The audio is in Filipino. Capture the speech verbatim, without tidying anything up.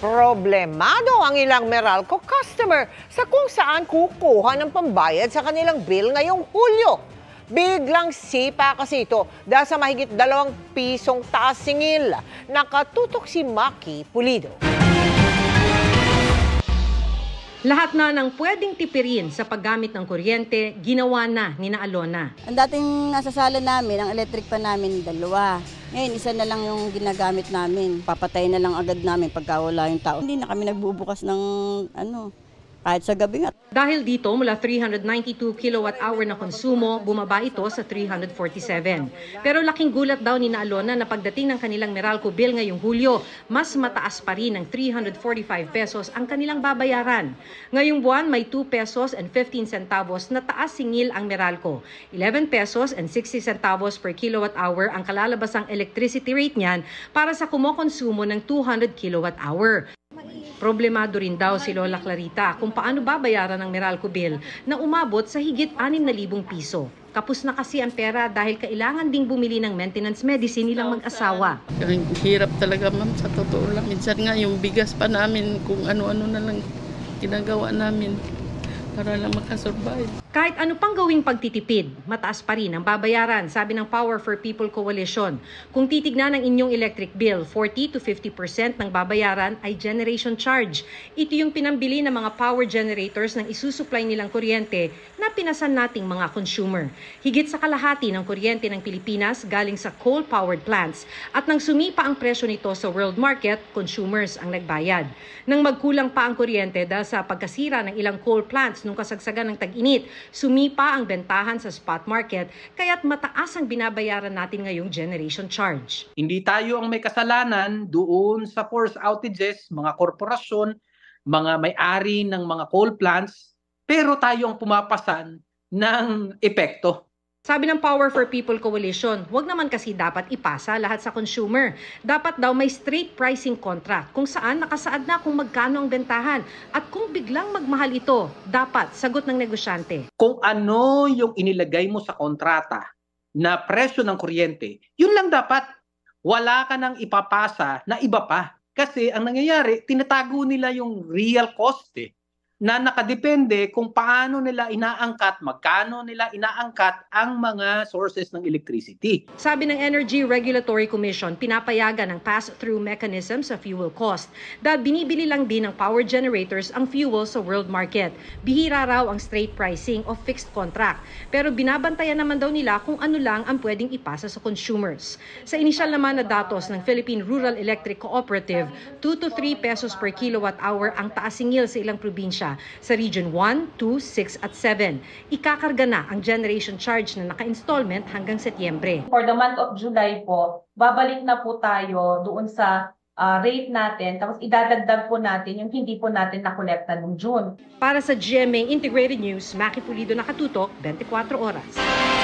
Problemado ang ilang Meralco customer sa kung saan kukuha ng pambayad sa kanilang bill ngayong Hulyo. Biglang sipa kasi ito dahil sa mahigit dalawang pisong taas singil. Nakatutok si Maki Pulido. Lahat na ng pwedeng tipirin sa paggamit ng kuryente, ginawa na ni na Alona. Ang dating nasa sala namin, ang electric pa namin, dalawa. Ngayon, isa na lang yung ginagamit namin. Papatay na lang agad namin pagka wala yung tao. Hindi na kami nagbubukas ng ano, kahit sa gabi nga. Dahil dito, mula three hundred ninety-two kilowatt hour na konsumo, bumaba ito sa three hundred forty-seven. Pero laking gulat daw ni na Alona na pagdating ng kanilang Meralco bill ngayong Hulyo, mas mataas pa rin ng three hundred forty-five pesos ang kanilang babayaran. Ngayong buwan, may two pesos and fifteen centavos na taas singil ang Meralco. eleven pesos and sixty centavos per kilowatt hour ang kalalabasang electricity rate niyan para sa kumokonsumo ng two hundred kilowatt hour. Problemado rin daw si Lola Clarita kung paano babayaran ng Meralco bill na umabot sa higit anim na libong piso. Kapos na kasi ang pera dahil kailangan ding bumili ng maintenance medicine nilang mag-asawa. Ang hirap talaga, ma'am, sa totoo lang. Minsan nga yung bigas pa namin kung ano-ano na lang ginagawa namin para lang makasurvive. Kahit ano pang gawing pagtitipid, mataas pa rin ang babayaran, sabi ng Power for People Coalition. Kung titignan ang inyong electric bill, forty to fifty percent ng babayaran ay generation charge. Ito yung pinambili ng mga power generators ng isusupply nilang kuryente na pinasan nating mga consumer. Higit sa kalahati ng kuryente ng Pilipinas galing sa coal-powered plants at nang sumipa ang presyo nito sa world market, consumers ang nagbayad. Nang magkulang pa ang kuryente dahil sa pagkasira ng ilang coal plants nung kasagsagan ng tag-init, sumipa ang bentahan sa spot market kaya't mataas ang binabayaran natin ngayong generation charge. Hindi tayo ang may kasalanan doon sa force outages, mga korporasyon, mga may-ari ng mga coal plants, pero tayo ang pumapasan ng epekto. Sabi ng Power for People Coalition, wag naman kasi dapat ipasa lahat sa consumer. Dapat daw may straight pricing contract kung saan nakasaad na kung magkano ang bentahan. At kung biglang magmahal ito, dapat sagot ng negosyante. Kung ano yung inilagay mo sa kontrata na presyo ng kuryente, yun lang dapat. Wala ka nang ipapasa na iba pa. Kasi ang nangyayari, tinatago nila yung real cost eh, na nakadepende kung paano nila inaangkat, magkano nila inaangkat ang mga sources ng electricity. Sabi ng Energy Regulatory Commission, pinapayagan ng pass-through mechanism sa fuel cost dahil binibili lang din ng power generators ang fuel sa world market. Bihira raw ang straight pricing o fixed contract, pero binabantayan naman daw nila kung ano lang ang pwedeng ipasa sa consumers. Sa inisyal naman na datos ng Philippine Rural Electric Cooperative, two to three pesos per kilowatt hour ang taas singil sa ilang probinsya. Sa Region one, two, six at seven. Ikakarga na ang generation charge na naka-installment hanggang Setyembre. For the month of July po, babalik na po tayo doon sa uh, rate natin, tapos idadagdag po natin yung hindi po natin nakolekta noong June. Para sa G M A Integrated News, Maki Pulido, nakatutok, twenty-four oras.